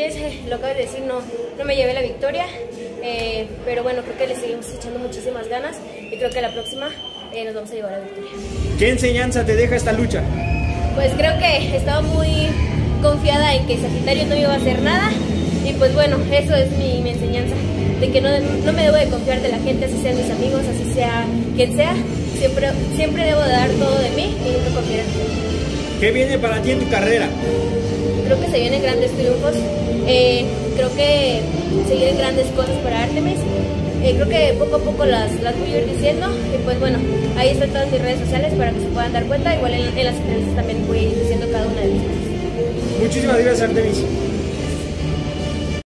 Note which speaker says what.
Speaker 1: es, lo acabas de decir, no me llevé la victoria, pero bueno, creo que le seguimos echando muchísimas ganas y creo que la próxima nos vamos a llevar la victoria.
Speaker 2: ¿Qué enseñanza te deja esta lucha?
Speaker 1: Pues creo que estaba muy confiada en que Sagitario no iba a hacer nada y pues bueno, eso es mi enseñanza, de que no me debo de confiar de la gente, así sean mis amigos, así sea quien sea, siempre debo de dar todo de mí y nunca confiar en mí.
Speaker 2: ¿Qué viene para ti en tu carrera?
Speaker 1: Creo que se vienen grandes triunfos, creo que se vienen grandes cosas para Artemis, creo que poco a poco las voy a ir diciendo y pues bueno, ahí están todas mis redes sociales para que se puedan dar cuenta, igual en las entrevistas también voy a ir diciendo cada una de las cosas.
Speaker 2: Muchísimas gracias, Artemis.